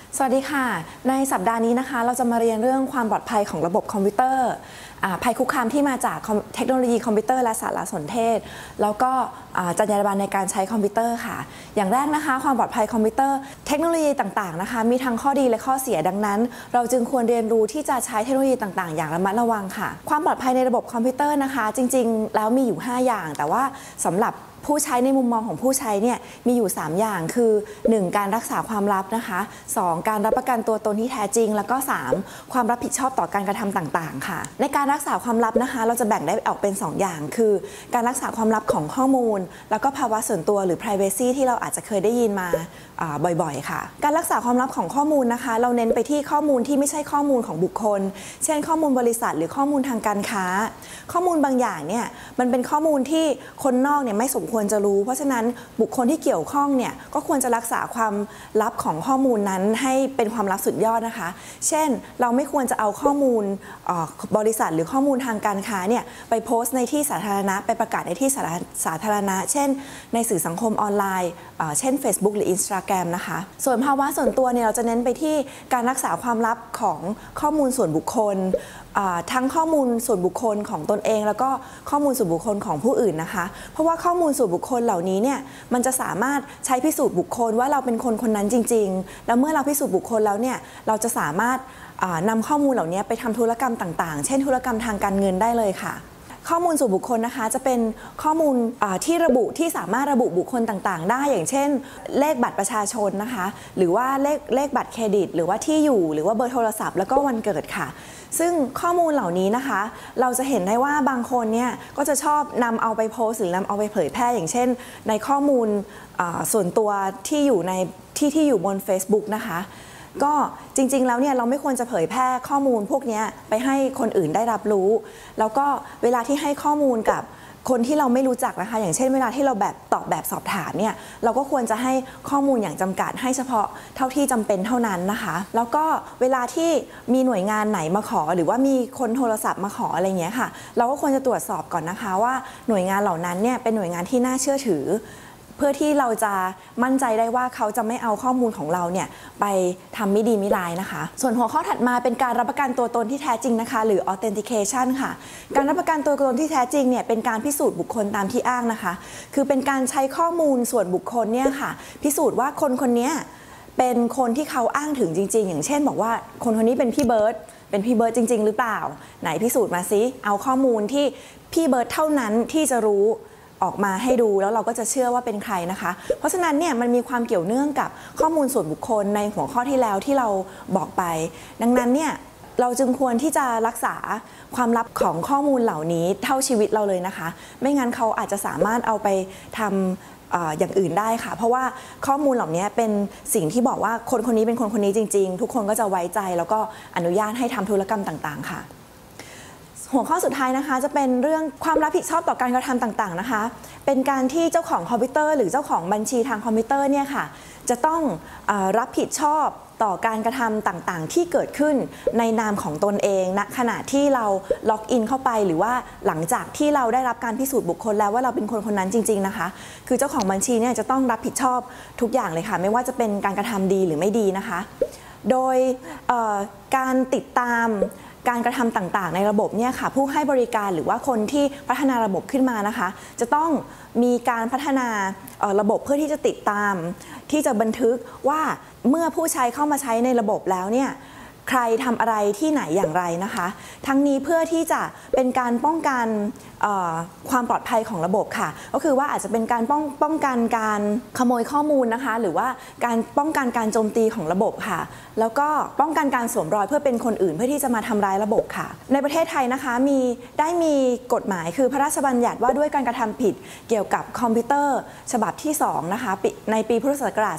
สวัสดีค่ะในสัปดาห์นี้นะคะเราจะมาเรียนเรื่องความปลอดภัยของระบบคอมพิวเตอร์ภัยคุกคามที่มาจากเทคโนโลยีคอมพิวเตอร์และสารสนเทศแล้วก็จรรยาบรรณในการใช้คอมพิวเตอร์ค่ะอย่างแรกนะคะความปลอดภัยคอมพิวเตอร์เทคโนโลยีต่างๆนะคะมีทั้งข้อดีและข้อเสียดังนั้นเราจึงควรเรียนรู้ที่จะใช้เทคโนโลยีต่างๆอย่างระมัดระวังค่ะความปลอดภัยในระบบคอมพิวเตอร์นะคะจริงๆแล้วมีอยู่5อย่างแต่ว่าสำหรับผู้ใช้ในมุมมองของผู้ใช้เนี่ยมีอยู่3อย่างคือ 1. การรักษาความลับนะคะ 2. การรับประกันตัวตนที่แท้จริงแล้วก็ 3. ความรับผิดชอบต่อการกระทำต่างๆค่ะในการรักษาความลับนะคะเราจะแบ่งได้ออกเป็น2อย่างคือการรักษาความลับของข้อมูลแล้วก็ภาวะส่วนตัวหรือ privacy ที่เราอาจจะเคยได้ยินมาบ่อยๆค่ะการรักษาความลับของข้อมูลนะคะเราเน้นไปที่ข้อมูลที่ไม่ใช่ข้อมูลของบุคคลเช่นข้อมูลบริษัทหรือข้อมูลทางการค้าข้อมูลบางอย่างเนี่ยมันเป็นข้อมูลที่คนนอกเนี่ยไม่สมควรจะรู้เพราะฉะนั้นบุคคลที่เกี่ยวข้องเนี่ยก็ควรจะรักษาความลับของข้อมูลนั้นให้เป็นความลับสุดยอดนะคะเช่นเราไม่ควรจะเอาข้อมูลบริษัทหรือข้อมูลทางการค้าเนี่ยไปโพสต์ในที่สาธารณะไปประกาศในที่สาธารณะเช่นในสื่อสังคมออนไลน์เช่น Facebook หรือ Instagram นะคะส่วนภาวะส่วนตัวเนี่ยเราจะเน้นไปที่การรักษาความลับของข้อมูลส่วนบุคคลทั้งข้อมูลส่วนบุคคลของตนเองแล้วก็ข้อมูลส่วนบุคคลของผู้อื่นนะคะเพราะว่าข้อมูลส่วนบุคคลเหล่านี้เนี่ยมันจะสามารถใช้พิสูจน์บุคคลว่าเราเป็นคนคนนั้นจริงๆแล้วเมื่อเราพิสูจน์บุคคลแล้วเนี่ยเราจะสามารถนำข้อมูลเหล่านี้ไปทำธุรกรรมต่างๆเช่นธุรกรรมทางการเงินได้เลยค่ะข้อมูลส่วนบุคคลนะคะจะเป็นข้อมูลที่สามารถระบุบุคคลต่างๆได้อย่างเช่นเลขบัตรประชาชนนะคะหรือว่าเลขบัตรเครดิตหรือว่าที่อยู่หรือว่าเบอร์โทรศัพท์แล้วก็วันเกิดค่ะซึ่งข้อมูลเหล่านี้นะคะเราจะเห็นได้ว่าบางคนเนี่ยก็จะชอบนำเอาไปโพสต์หรือนำเอาไปเผยแพร่อย่างเช่นในข้อมูลส่วนตัวที่อยู่ในที่อยู่บน Facebook นะคะก็จริงๆแล้วเนี่ยเราไม่ควรจะเผยแพร่ข้อมูลพวกนี้ไปให้คนอื่นได้รับรู้แล้วก็เวลาที่ให้ข้อมูลกับคนที่เราไม่รู้จักนะคะอย่างเช่นเวลาที่เราตอบแบบสอบถามเนี่ยเราก็ควรจะให้ข้อมูลอย่างจำกัดให้เฉพาะเท่าที่จำเป็นเท่านั้นนะคะแล้วก็เวลาที่มีหน่วยงานไหนมาขอหรือว่ามีคนโทรศัพท์มาขออะไรเงี้ยค่ะเราก็ควรจะตรวจสอบก่อนนะคะว่าหน่วยงานเหล่านั้นเนี่ยเป็นหน่วยงานที่น่าเชื่อถือเพื่อที่เราจะมั่นใจได้ว่าเขาจะไม่เอาข้อมูลของเราเนี่ยไปทำไม่ดีไม่ร้ายนะคะส่วนหัวข้อถัดมาเป็นการรับประกันตัวตนที่แท้จริงนะคะหรือ authentication ค่ะการรับประกันตัวตนที่แท้จริงเนี่ยเป็นการพิสูจน์บุคคลตามที่อ้างนะคะคือเป็นการใช้ข้อมูลส่วนบุคคลเนี่ยค่ะพิสูจน์ว่าคนคนนี้เป็นคนที่เขาอ้างถึงจริงๆอย่างเช่นบอกว่าคนคนนี้เป็นพี่เบิร์ดจริงๆหรือเปล่าไหนพิสูจน์มาซิเอาข้อมูลที่พี่เบิร์ดเท่านั้นที่จะรู้ออกมาให้ดูแล้วเราก็จะเชื่อว่าเป็นใครนะคะเพราะฉะนั้นเนี่ยมันมีความเกี่ยวเนื่องกับข้อมูลส่วนบุคคลในหัวข้อที่แล้วที่เราบอกไปดังนั้นเนี่ยเราจึงควรที่จะรักษาความลับของข้อมูลเหล่านี้เท่าชีวิตเราเลยนะคะไม่งั้นเขาอาจจะสามารถเอาไปทำอย่างอื่นได้ค่ะเพราะว่าข้อมูลเหล่านี้เป็นสิ่งที่บอกว่าคนคนนี้เป็นคนคนนี้จริงๆทุกคนก็จะไว้ใจแล้วก็อนุญาตให้ทำธุรกรรมต่างๆค่ะหัวข้อสุดท้ายนะคะจะเป็นเรื่องความรับผิดชอบต่อการกระทำต่างๆนะคะเป็นการที่เจ้าของคอมพิวเตอร์หรือเจ้าของบัญชีทางคอมพิวเตอร์เนี่ยค่ะจะต้องรับผิดชอบต่อการกระทำต่างๆที่เกิดขึ้นในนามของตนเองณขณะที่เราล็อกอินเข้าไปหรือว่าหลังจากที่เราได้รับการพิสูจน์บุคคลแล้วว่าเราเป็นคนคนนั้นจริงๆนะคะคือเจ้าของบัญชีเนี่ยจะต้องรับผิดชอบทุกอย่างเลยค่ะไม่ว่าจะเป็นการกระทำดีหรือไม่ดีนะคะโดยการติดตามการกระทำต่างๆในระบบเนี่ยค่ะผู้ให้บริการหรือว่าคนที่พัฒนาระบบขึ้นมานะคะจะต้องมีการพัฒนาระบบเพื่อที่จะติดตามที่จะบันทึกว่าเมื่อผู้ใช้เข้ามาใช้ในระบบแล้วเนี่ยใครทำอะไรที่ไหนอย่างไรนะคะทั้งนี้เพื่อที่จะเป็นการป้องกันความปลอดภัยของระบบค่ะก็คือว่าอาจจะเป็นการป้องกันการขโมยข้อมูลนะคะหรือว่าการป้องกันการโจมตีของระบบค่ะแล้วก็ป้องกันการสวมรอยเพื่อเป็นคนอื่นเพื่อที่จะมาทำร้ายระบบค่ะในประเทศไทยนะคะได้มีกฎหมายคือพระราชบัญญัติว่าด้วยการกระทำผิดเกี่ยวกับคอมพิวเตอร์ฉบับที่2นะคะในปีพุทธศักราช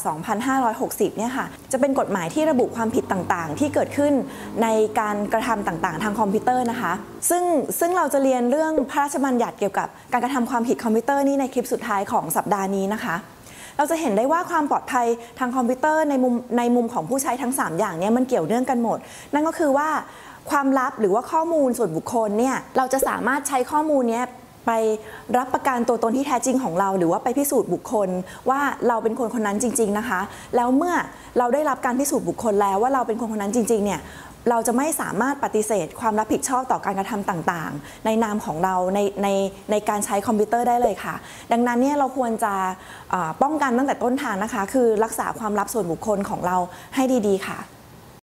2560 เนี่ยค่ะจะเป็นกฎหมายที่ระบุความผิดต่างๆที่เกิดขึ้นในการกระทำต่างๆทางคอมพิวเตอร์นะคะซึ่งเราจะเรียนเรื่องพระราชบัญญัติเกี่ยวกับการกระทำความผิดคอมพิวเตอร์นี่ในคลิปสุดท้ายของสัปดาห์นี้นะคะเราจะเห็นได้ว่าความปลอดภัยทางคอมพิวเตอร์ในมุมของผู้ใช้ทั้ง3อย่างนี้มันเกี่ยวเนื่องกันหมดนั่นก็คือว่าความลับหรือว่าข้อมูลส่วนบุคคลเนี่ยเราจะสามารถใช้ข้อมูลนี้ไปรับประกันตัวตนที่แท้จริงของเราหรือว่าไปพิสูจน์บุคคลว่าเราเป็นคนคนนั้นจริงๆนะคะแล้วเมื่อเราได้รับการพิสูจน์บุคคลแล้วว่าเราเป็นคนคนนั้นจริงๆเนี่ยเราจะไม่สามารถปฏิเสธความรับผิดชอบต่อการกระทำต่างๆในนามของเราในการใช้คอมพิวเตอร์ได้เลยค่ะดังนั้นเนี่ยเราควรจะป้องกันตั้งแต่ต้นทางนะคะคือรักษาความลับส่วนบุคคลของเราให้ดีๆค่ะ